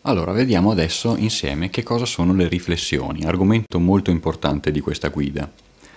Allora, vediamo adesso insieme che cosa sono le riflessioni, argomento molto importante di questa guida.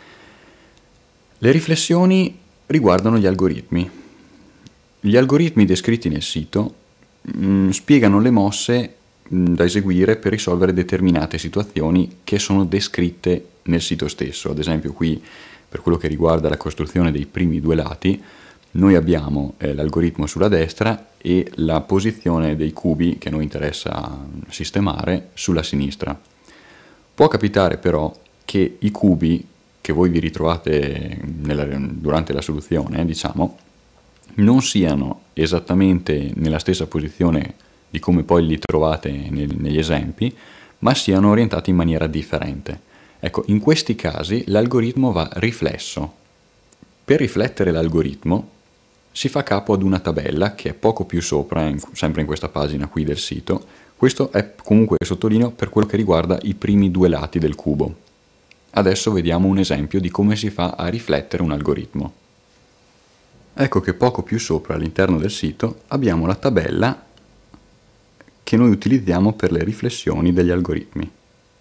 Le riflessioni riguardano gli algoritmi. Gli algoritmi descritti nel sito spiegano le mosse da eseguire per risolvere determinate situazioni che sono descritte nel sito stesso. Ad esempio qui, per quello che riguarda la costruzione dei primi due lati, noi abbiamo l'algoritmo sulla destra e la posizione dei cubi che a noi interessa sistemare sulla sinistra. Può capitare però che i cubi che voi vi ritrovate durante la soluzione, diciamo, non siano esattamente nella stessa posizione di come poi li trovate negli esempi, ma siano orientati in maniera differente. Ecco, in questi casi l'algoritmo va riflesso. Per riflettere l'algoritmo si fa capo ad una tabella che è poco più sopra, sempre in questa pagina qui del sito. Questo è comunque, sottolineo, per quello che riguarda i primi due lati del cubo. Adesso vediamo un esempio di come si fa a riflettere un algoritmo. Ecco che poco più sopra all'interno del sito abbiamo la tabella che noi utilizziamo per le riflessioni degli algoritmi.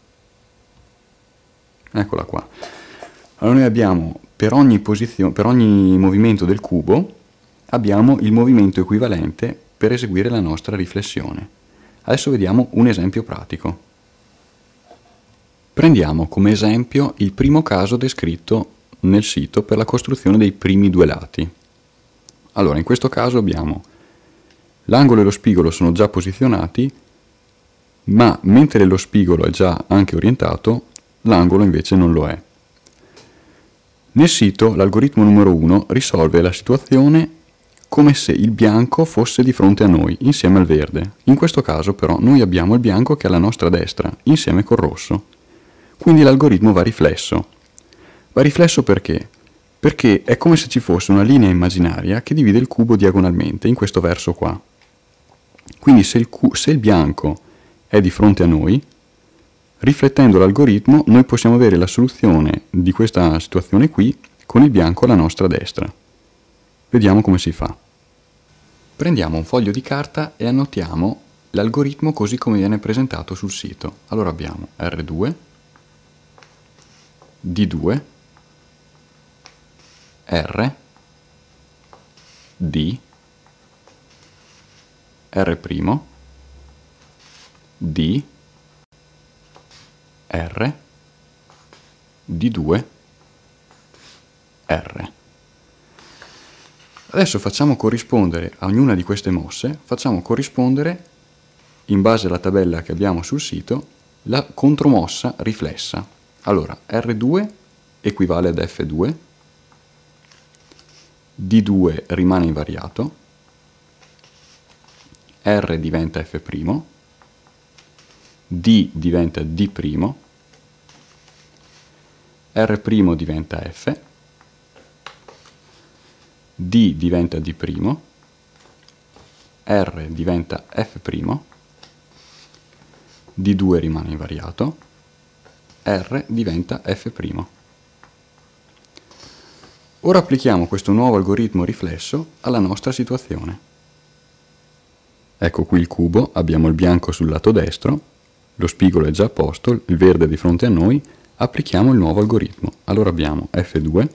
Eccola qua. Allora noi abbiamo per ogni movimento del cubo abbiamo il movimento equivalente per eseguire la nostra riflessione. Adesso vediamo un esempio pratico. Prendiamo come esempio il primo caso descritto nel sito per la costruzione dei primi due lati. Allora, in questo caso abbiamo l'angolo e lo spigolo sono già posizionati, ma mentre lo spigolo è già anche orientato, l'angolo invece non lo è. Nel sito l'algoritmo numero 1 risolve la situazione come se il bianco fosse di fronte a noi, insieme al verde. In questo caso però noi abbiamo il bianco che è alla nostra destra, insieme col rosso. Quindi l'algoritmo va riflesso. Va riflesso perché? Perché è come se ci fosse una linea immaginaria che divide il cubo diagonalmente, in questo verso qua. Quindi se il bianco è di fronte a noi, riflettendo l'algoritmo, noi possiamo avere la soluzione di questa situazione qui con il bianco alla nostra destra. Vediamo come si fa. Prendiamo un foglio di carta e annotiamo l'algoritmo così come viene presentato sul sito. Allora abbiamo R2, D2, R, D, R', D, R, D2, R. Adesso facciamo corrispondere a ognuna di queste mosse, facciamo corrispondere, in base alla tabella che abbiamo sul sito, la contromossa riflessa. Allora, R2 equivale ad F2, D2 rimane invariato, R diventa F', D diventa D', R' diventa F, D diventa D', R diventa F', D2 rimane invariato, R diventa F'. Ora applichiamo questo nuovo algoritmo riflesso alla nostra situazione. Ecco qui il cubo, abbiamo il bianco sul lato destro, lo spigolo è già a posto, il verde è di fronte a noi, applichiamo il nuovo algoritmo. Allora abbiamo F2,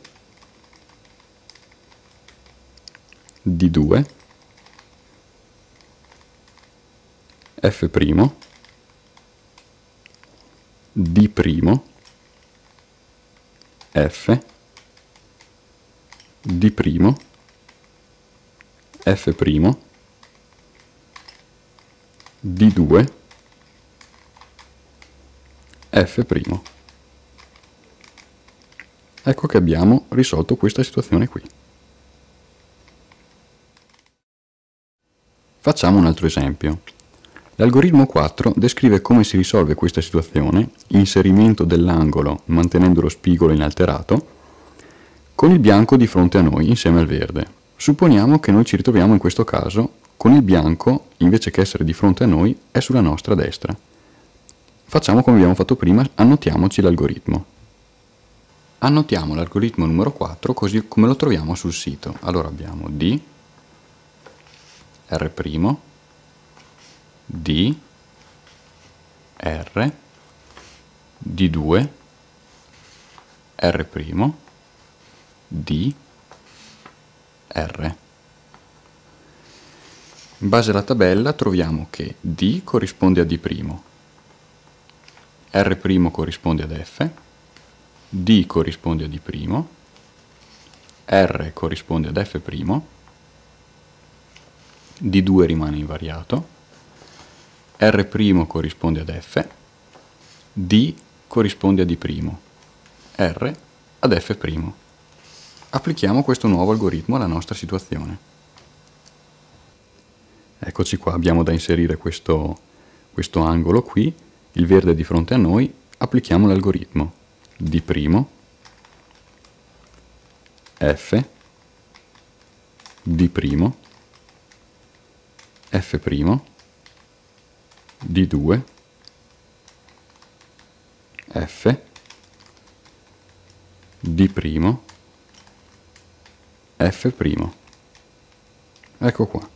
D2, F', D', F, D', F', D2, F'. Ecco che abbiamo risolto questa situazione qui. Facciamo un altro esempio. L'algoritmo 4 descrive come si risolve questa situazione, inserimento dell'angolo mantenendo lo spigolo inalterato, con il bianco di fronte a noi insieme al verde. Supponiamo che noi ci ritroviamo in questo caso con il bianco, invece che essere di fronte a noi, è sulla nostra destra. Facciamo come abbiamo fatto prima, annotiamoci l'algoritmo. Annotiamo l'algoritmo numero 4 così come lo troviamo sul sito. Allora abbiamo D, R', D, R, D2, R', D, R. In base alla tabella troviamo che D corrisponde a D', R' corrisponde ad F, D corrisponde a D', R corrisponde ad F', D2 rimane invariato, R' corrisponde ad F, D corrisponde a D', R ad F'. Applichiamo questo nuovo algoritmo alla nostra situazione. Eccoci qua, abbiamo da inserire questo angolo qui, il verde è di fronte a noi, applichiamo l'algoritmo D', F, D', F', D2, F, D', F'. Ecco qua.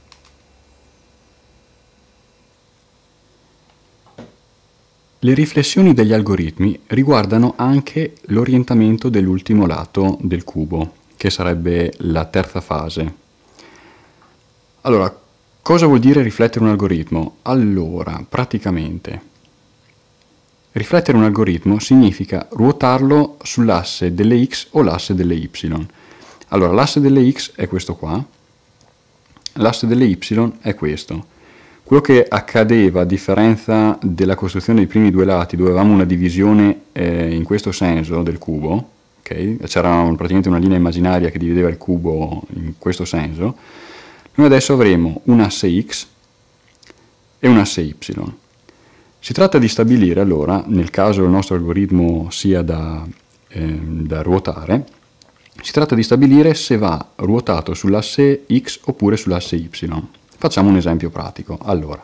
Le riflessioni degli algoritmi riguardano anche l'orientamento dell'ultimo lato del cubo, che sarebbe la terza fase. Allora, cosa vuol dire riflettere un algoritmo? Allora, praticamente, riflettere un algoritmo significa ruotarlo sull'asse delle x o l'asse delle y. Allora, l'asse delle x è questo qua, l'asse delle y è questo. Quello che accadeva a differenza della costruzione dei primi due lati, dove avevamo una divisione in questo senso del cubo, okay? C'era praticamente una linea immaginaria che divideva il cubo in questo senso, noi adesso avremo un asse x e un asse y. Si tratta di stabilire allora, nel caso il nostro algoritmo sia da ruotare, si tratta di stabilire se va ruotato sull'asse x oppure sull'asse y. Facciamo un esempio pratico. Allora,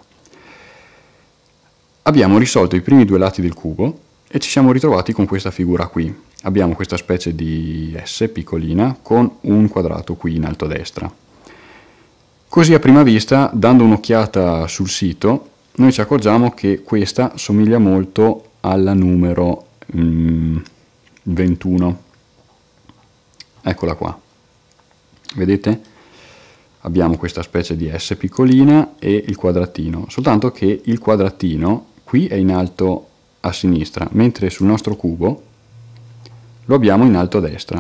abbiamo risolto i primi due lati del cubo e ci siamo ritrovati con questa figura qui. Abbiamo questa specie di S piccolina con un quadrato qui in alto a destra. Così a prima vista, dando un'occhiata sul sito, noi ci accorgiamo che questa somiglia molto alla numero 21. Eccola qua. Vedete? Abbiamo questa specie di S piccolina e il quadratino, soltanto che il quadratino qui è in alto a sinistra, mentre sul nostro cubo lo abbiamo in alto a destra.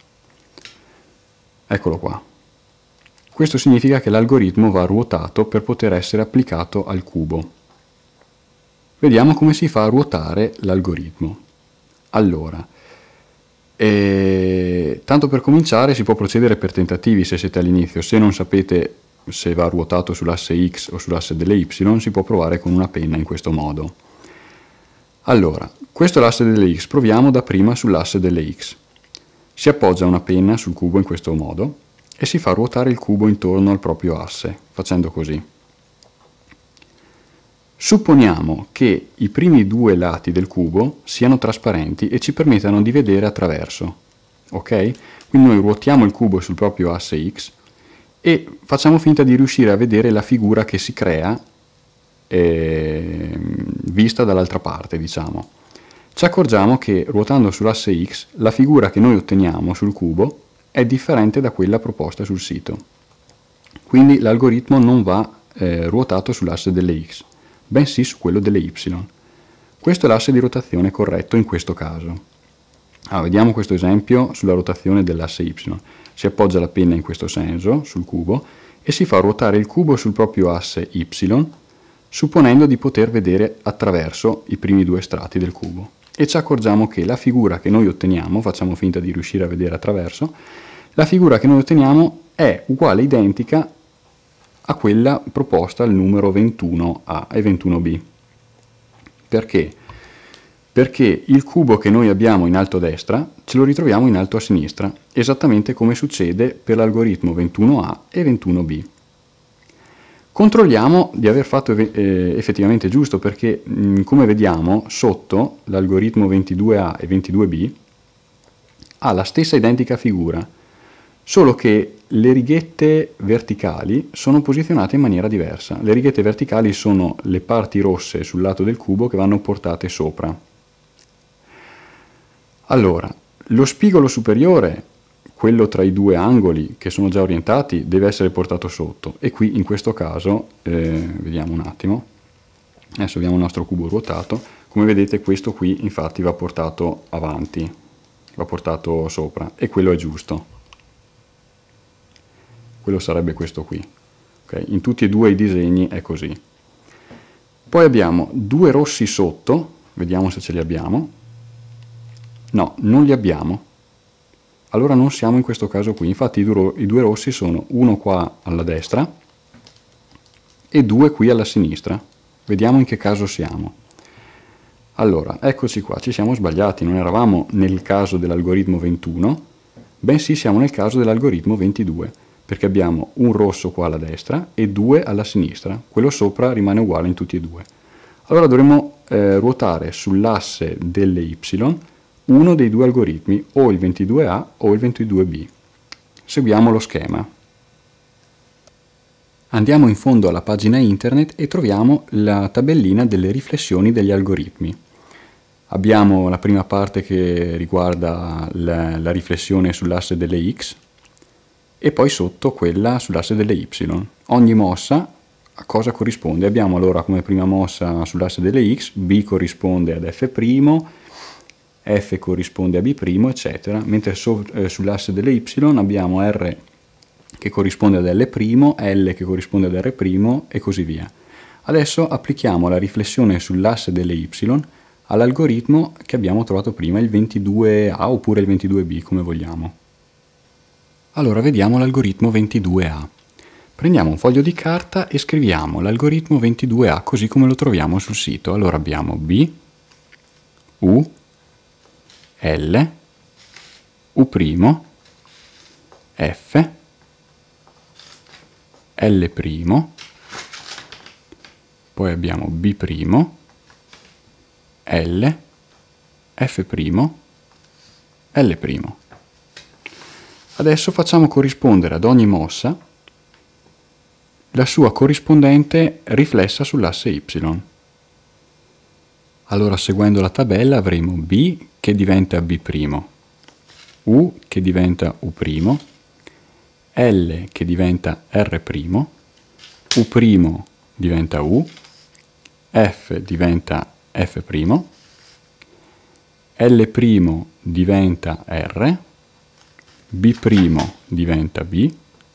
Eccolo qua. Questo significa che l'algoritmo va ruotato per poter essere applicato al cubo. Vediamo come si fa a ruotare l'algoritmo. Allora, tanto per cominciare si può procedere per tentativi se siete all'inizio. Se non sapete se va ruotato sull'asse x o sull'asse delle y, si può provare con una penna in questo modo. Allora, questo è l'asse delle x, proviamo dapprima sull'asse delle x. Si appoggia una penna sul cubo in questo modo e si fa ruotare il cubo intorno al proprio asse, facendo così. Supponiamo che i primi due lati del cubo siano trasparenti e ci permettano di vedere attraverso, ok? Quindi noi ruotiamo il cubo sul proprio asse x e facciamo finta di riuscire a vedere la figura che si crea vista dall'altra parte, diciamo. Ci accorgiamo che ruotando sull'asse x la figura che noi otteniamo sul cubo è differente da quella proposta sul sito. Quindi l'algoritmo non va ruotato sull'asse delle x, bensì su quello delle y. Questo è l'asse di rotazione corretto in questo caso. Vediamo questo esempio sulla rotazione dell'asse y. Si appoggia la penna in questo senso sul cubo e si fa ruotare il cubo sul proprio asse y, supponendo di poter vedere attraverso i primi due strati del cubo. E ci accorgiamo che la figura che noi otteniamo, facciamo finta di riuscire a vedere attraverso, la figura che noi otteniamo è uguale, identica a quella proposta al numero 21A e 21B. Perché? Perché il cubo che noi abbiamo in alto a destra ce lo ritroviamo in alto a sinistra, esattamente come succede per l'algoritmo 21A e 21B. Controlliamo di aver fatto effettivamente giusto, perché come vediamo sotto l'algoritmo 22A e 22B ha la stessa identica figura. solo che le righette verticali sono posizionate in maniera diversa. Le righette verticali sono le parti rosse sul lato del cubo che vanno portate sopra. Allora, lo spigolo superiore, quello tra i due angoli che sono già orientati, deve essere portato sotto, e qui in questo caso, vediamo un attimo, adesso abbiamo il nostro cubo ruotato, come vedete questo qui infatti va portato avanti, va portato sopra, e quello è giusto. Quello sarebbe questo qui. Okay? In tutti e due i disegni è così. Poi abbiamo due rossi sotto, vediamo se ce li abbiamo. No, non li abbiamo. Allora non siamo in questo caso qui. Infatti i due rossi sono uno qua alla destra e due qui alla sinistra. Vediamo in che caso siamo. Allora, eccoci qua, ci siamo sbagliati, non eravamo nel caso dell'algoritmo 21, bensì siamo nel caso dell'algoritmo 22, perché abbiamo un rosso qua alla destra e due alla sinistra. Quello sopra rimane uguale in tutti e due. Allora dovremo ruotare sull'asse delle y uno dei due algoritmi, o il 22A o il 22B. Seguiamo lo schema. Andiamo in fondo alla pagina internet e troviamo la tabellina delle riflessioni degli algoritmi. Abbiamo la prima parte che riguarda la riflessione sull'asse delle x e poi sotto quella sull'asse delle y. Ogni mossa a cosa corrisponde? Abbiamo allora come prima mossa sull'asse delle x, B corrisponde ad F', F corrisponde a B', eccetera, mentre sull'asse delle y abbiamo R che corrisponde ad L', L che corrisponde ad R' e così via. Adesso applichiamo la riflessione sull'asse delle y all'algoritmo che abbiamo trovato prima, il 22A oppure il 22B, come vogliamo. Allora vediamo l'algoritmo 22A. Prendiamo un foglio di carta e scriviamo l'algoritmo 22A così come lo troviamo sul sito. Allora abbiamo B, U, L, U', F, L', poi abbiamo B', L, F', L'. Adesso facciamo corrispondere ad ogni mossa la sua corrispondente riflessa sull'asse Y. Allora, seguendo la tabella, avremo B che diventa B', U che diventa U', L che diventa R', U' diventa U, F diventa F', L' diventa R, B' diventa B,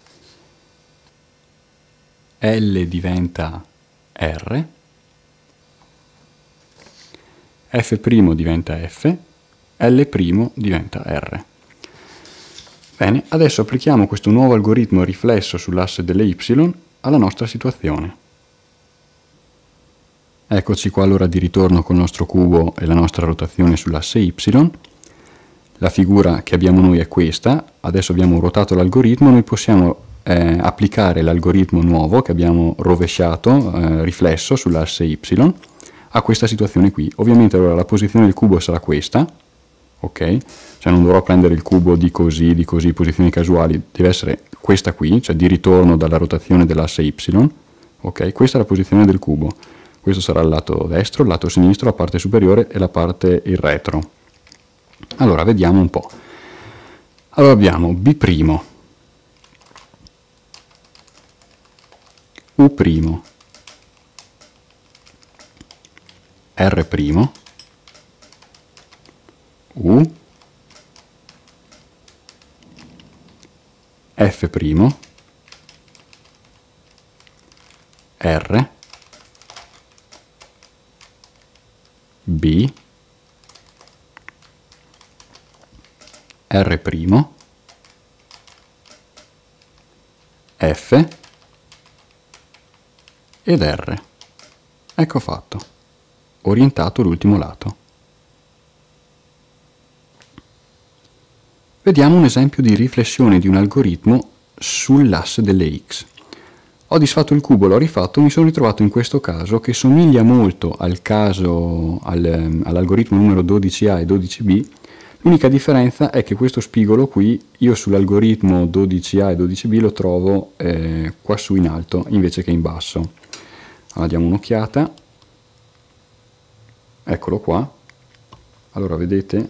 L diventa R, F' diventa F, L' diventa R. Bene, adesso applichiamo questo nuovo algoritmo riflesso sull'asse delle y alla nostra situazione. Eccoci qua allora di ritorno col nostro cubo e la nostra rotazione sull'asse y. La figura che abbiamo noi è questa. Adesso abbiamo ruotato l'algoritmo, noi possiamo applicare l'algoritmo nuovo che abbiamo rovesciato, riflesso sull'asse y, a questa situazione qui. Ovviamente allora la posizione del cubo sarà questa, ok? Cioè non dovrò prendere il cubo di così, posizioni casuali, deve essere questa qui, cioè di ritorno dalla rotazione dell'asse y, ok? Questa è la posizione del cubo. Questo sarà il lato destro, il lato sinistro, la parte superiore e la parte il retro. Allora, vediamo un po'. Allora abbiamo B', U', R', U, F', R, B, R', F ed R. Ecco fatto. Orientato l'ultimo lato. Vediamo un esempio di riflessione di un algoritmo sull'asse delle x. Ho disfatto il cubo, l'ho rifatto, mi sono ritrovato in questo caso che somiglia molto all'algoritmo numero 12A e 12B, L'unica differenza è che questo spigolo qui, io sull'algoritmo 12A e 12B lo trovo qua su in alto invece che in basso. Allora diamo un'occhiata, eccolo qua. Allora vedete,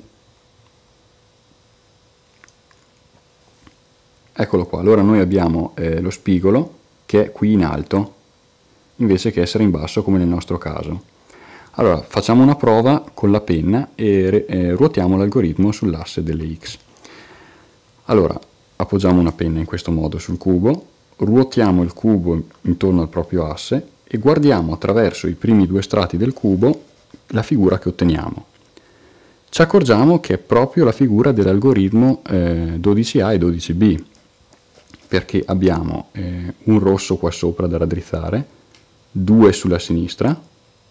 eccolo qua. Allora noi abbiamo lo spigolo che è qui in alto invece che essere in basso come nel nostro caso. Allora facciamo una prova con la penna e ruotiamo l'algoritmo sull'asse delle X. Allora appoggiamo una penna in questo modo sul cubo, ruotiamo il cubo intorno al proprio asse e guardiamo attraverso i primi due strati del cubo la figura che otteniamo. Ci accorgiamo che è proprio la figura dell'algoritmo 12A e 12B, perché abbiamo un rosso qua sopra da raddrizzare, 2 sulla sinistra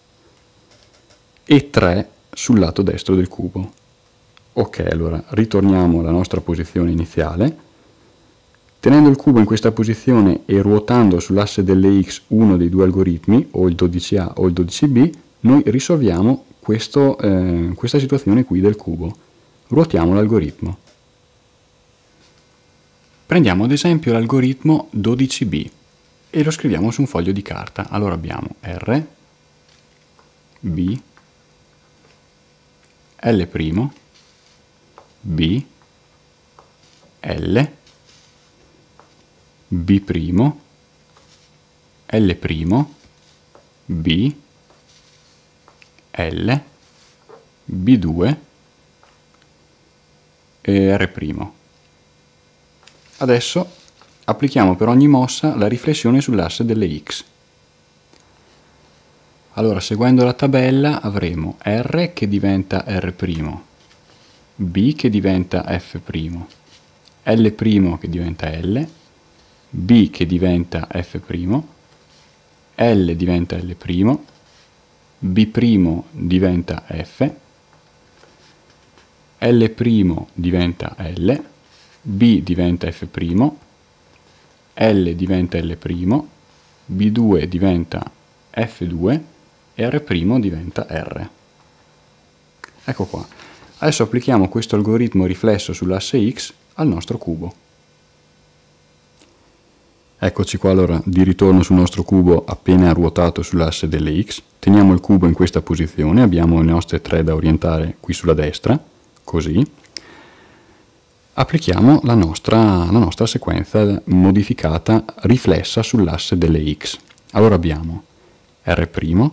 e 3 sul lato destro del cubo. Ok, allora ritorniamo alla nostra posizione iniziale. Tenendo il cubo in questa posizione e ruotando sull'asse delle X uno dei due algoritmi, o il 12A o il 12B, noi risolviamo questa situazione qui del cubo. Ruotiamo l'algoritmo. Prendiamo ad esempio l'algoritmo 12B e lo scriviamo su un foglio di carta. Allora abbiamo R, B, L', B, L, B', L', B, L, B2 e R'. Adesso applichiamo per ogni mossa la riflessione sull'asse delle X. Allora, seguendo la tabella avremo R che diventa R', B che diventa F', L' che diventa L, B che diventa F', L diventa L', B' diventa F, L' diventa L, B diventa F', L diventa L', B2 diventa F2 e R' diventa R. Ecco qua. Adesso applichiamo questo algoritmo riflesso sull'asse X al nostro cubo. Eccoci qua allora di ritorno sul nostro cubo appena ruotato sull'asse delle X. Teniamo il cubo in questa posizione, abbiamo le nostre 3 da orientare qui sulla destra, così. Applichiamo la nostra sequenza modificata riflessa sull'asse delle X. Allora abbiamo R',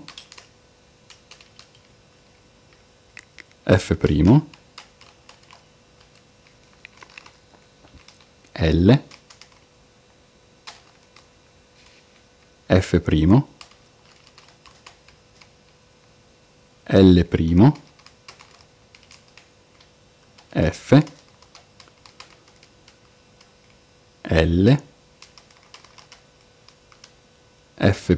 F', L, F', L', F, L, F',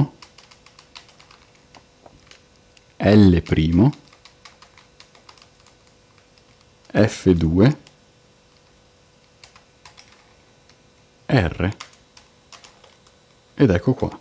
L', F2, R, ed ecco qua.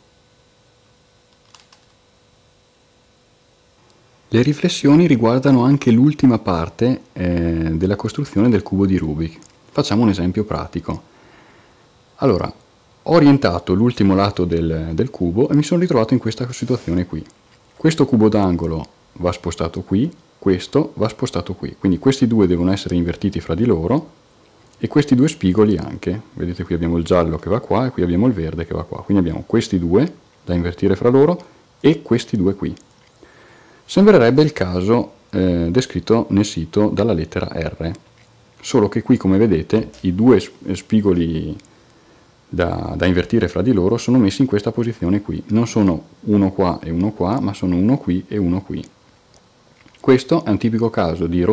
Le riflessioni riguardano anche l'ultima parte della costruzione del cubo di Rubik. Facciamo un esempio pratico. Allora, ho orientato l'ultimo lato del cubo e mi sono ritrovato in questa situazione qui. Questo cubo d'angolo va spostato qui, questo va spostato qui. Quindi questi due devono essere invertiti fra di loro e questi due spigoli anche. Vedete qui abbiamo il giallo che va qua e qui abbiamo il verde che va qua. Quindi abbiamo questi due da invertire fra loro e questi due qui. Sembrerebbe il caso descritto nel sito dalla lettera R, solo che qui come vedete i due spigoli da invertire fra di loro sono messi in questa posizione qui, non sono uno qua, ma sono uno qui e uno qui. Questo è un tipico caso di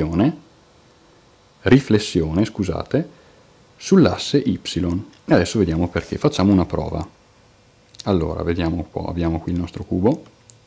riflessione, scusate, sull'asse Y. E adesso vediamo perché, facciamo una prova. Allora, vediamo un po', abbiamo qui il nostro cubo.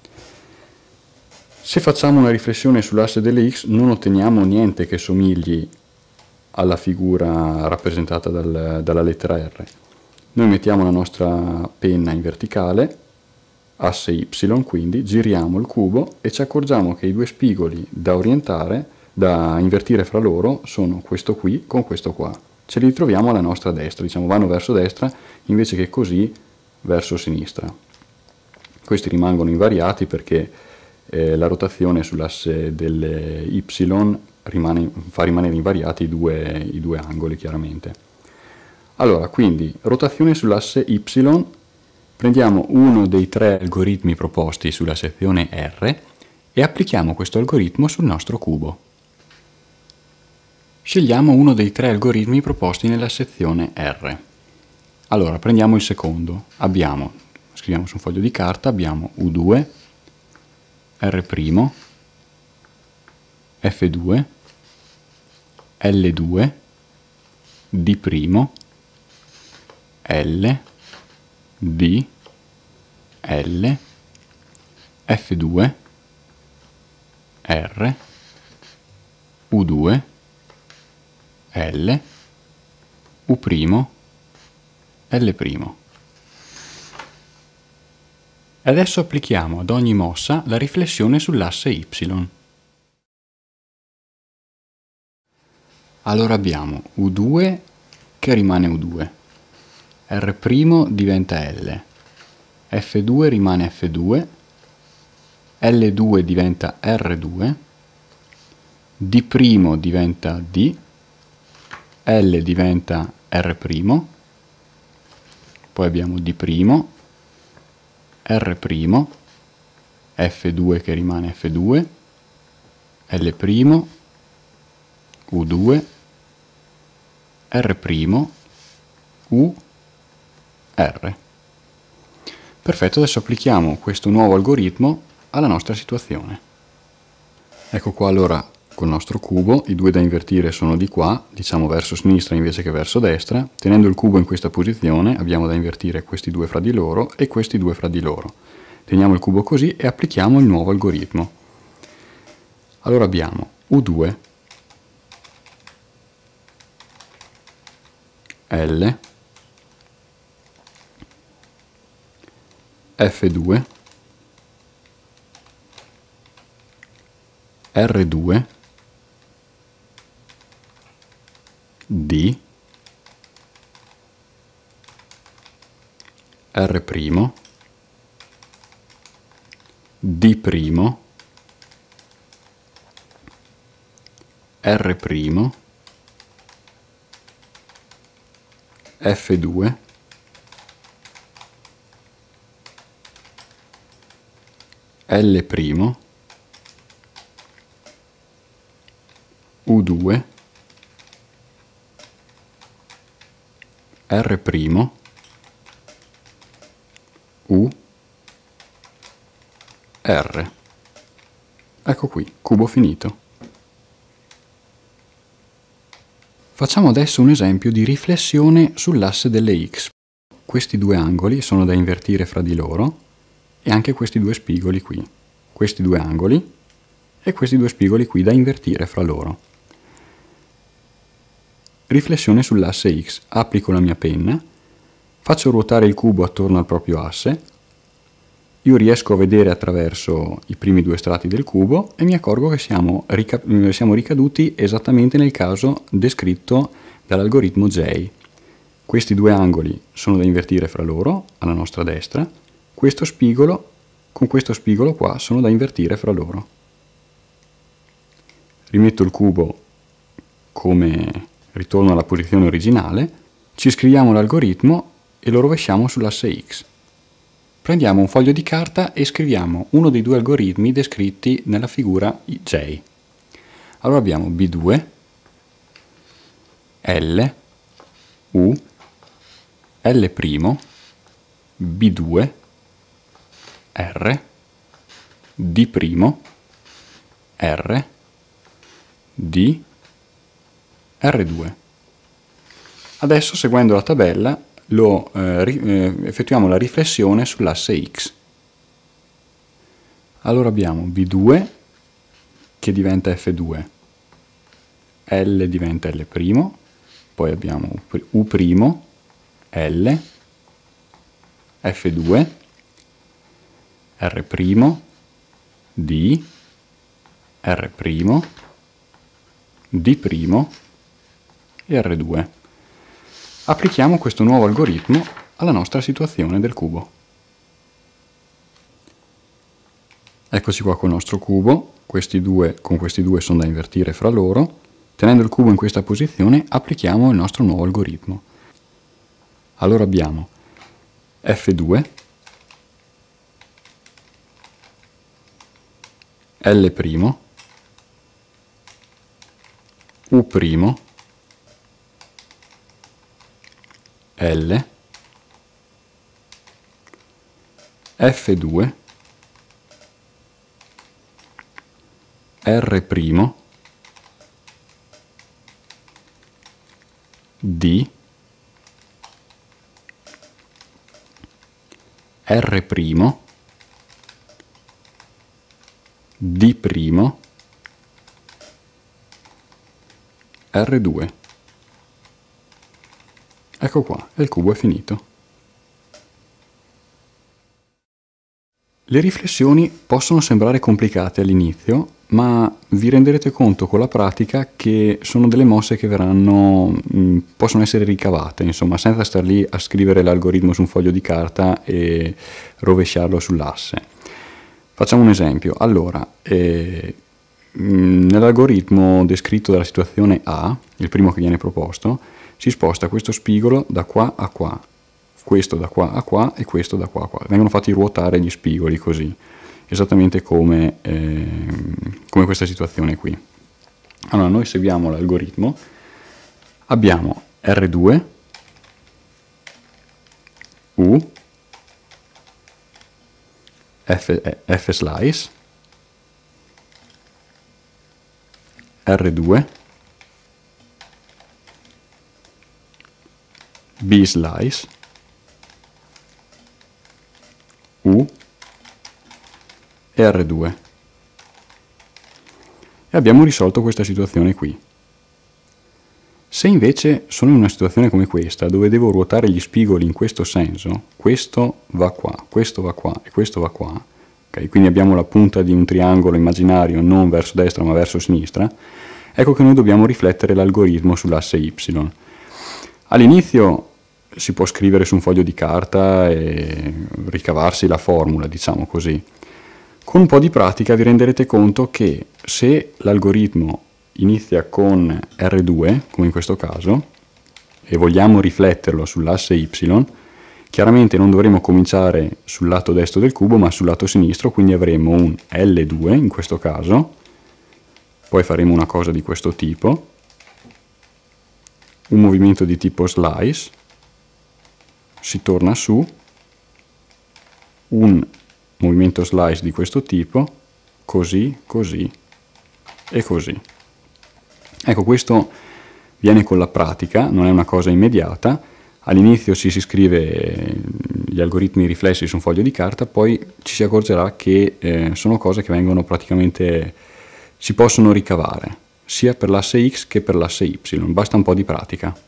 Se facciamo una riflessione sull'asse delle X non otteniamo niente che somigli alla figura rappresentata dalla lettera R. Noi mettiamo la nostra penna in verticale, asse Y, quindi giriamo il cubo e ci accorgiamo che i due spigoli da orientare da invertire fra loro sono questo qui con questo qua. Ce li ritroviamo alla nostra destra, diciamo vanno verso destra invece che così verso sinistra. Questi rimangono invariati perché la rotazione sull'asse delle Y fa rimanere invariati i due angoli chiaramente. Allora, quindi rotazione sull'asse Y, prendiamo uno dei 3 algoritmi proposti sulla sezione R e applichiamo questo algoritmo sul nostro cubo. Scegliamo uno dei 3 algoritmi proposti nella sezione R. Allora, prendiamo il secondo. Scriviamo su un foglio di carta, abbiamo U2, R', F2, L2, D', L, D, L, F2, R, U2, L, U', L'. E adesso applichiamo ad ogni mossa la riflessione sull'asse Y. Allora abbiamo U2 che rimane U2, R' diventa L, F2 rimane F2, L2 diventa R2, D' diventa D, L diventa R', poi abbiamo D', R', F2 che rimane F2, L', U2, R', U, R. Perfetto, adesso applichiamo questo nuovo algoritmo alla nostra situazione. Ecco qua allora col nostro cubo, i 2 da invertire sono di qua, diciamo verso sinistra invece che verso destra. Tenendo il cubo in questa posizione abbiamo da invertire questi 2 fra di loro e questi 2 fra di loro. Teniamo il cubo così e applichiamo il nuovo algoritmo. Allora abbiamo U2, L, F2, R2, D, R', D', R', F2, L', U2, R', U, R. Ecco qui, cubo finito. Facciamo adesso un esempio di riflessione sull'asse delle X. Questi 2 angoli sono da invertire fra di loro e anche questi 2 spigoli qui. Questi 2 angoli e questi 2 spigoli qui da invertire fra loro. Riflessione sull'asse X. Applico la mia penna, faccio ruotare il cubo attorno al proprio asse, io riesco a vedere attraverso i primi 2 strati del cubo e mi accorgo che siamo ricaduti esattamente nel caso descritto dall'algoritmo J. Questi 2 angoli sono da invertire fra loro, alla nostra destra, questo spigolo con questo spigolo qua sono da invertire fra loro. Rimetto il cubo come ritorno alla posizione originale, ci scriviamo l'algoritmo e lo rovesciamo sull'asse X. Prendiamo un foglio di carta e scriviamo uno dei 2 algoritmi descritti nella figura J. Allora abbiamo B2, L, U, L', B2, R, D', R, D, R2. Adesso, seguendo la tabella, effettuiamo la riflessione sull'asse X. Allora abbiamo B2 che diventa F2, L diventa L', poi abbiamo U', L, F2, R', D, R', D' e R2. Applichiamo questo nuovo algoritmo alla nostra situazione del cubo. Eccoci qua col nostro cubo, con questi due sono da invertire fra loro. Tenendo il cubo in questa posizione applichiamo il nostro nuovo algoritmo. Allora abbiamo F2, L', U', L, F2, R', D, R', D', R2. Ecco qua, e il cubo è finito. Le riflessioni possono sembrare complicate all'inizio, ma vi renderete conto con la pratica che sono delle mosse che possono essere ricavate, insomma, senza star lì a scrivere l'algoritmo su un foglio di carta e rovesciarlo sull'asse. Facciamo un esempio. Allora, nell'algoritmo descritto dalla situazione A, il primo che viene proposto, si sposta questo spigolo da qua a qua, questo da qua a qua e questo da qua a qua. Vengono fatti ruotare gli spigoli così, esattamente come questa situazione qui. Allora noi seguiamo l'algoritmo, abbiamo R2, U, F slice, R2, B slice, U e R2. E abbiamo risolto questa situazione qui. Se invece sono in una situazione come questa, dove devo ruotare gli spigoli in questo senso, questo va qua e questo va qua, okay? Quindi abbiamo la punta di un triangolo immaginario non verso destra ma verso sinistra, ecco che noi dobbiamo riflettere l'algoritmo sull'asse Y. All'inizio si può scrivere su un foglio di carta e ricavarsi la formula, diciamo così. Con un po' di pratica vi renderete conto che se l'algoritmo inizia con R2, come in questo caso, e vogliamo rifletterlo sull'asse Y, chiaramente non dovremo cominciare sul lato destro del cubo ma sul lato sinistro, quindi avremo un L2 in questo caso, poi faremo una cosa di questo tipo, un movimento di tipo slice, si torna su, un movimento slice di questo tipo, così, così e così. Ecco, questo viene con la pratica, non è una cosa immediata. All'inizio si scrive gli algoritmi riflessi su un foglio di carta, poi ci si accorgerà che sono cose che vengono praticamente, si possono ricavare, sia per l'asse X che per l'asse Y, basta un po' di pratica.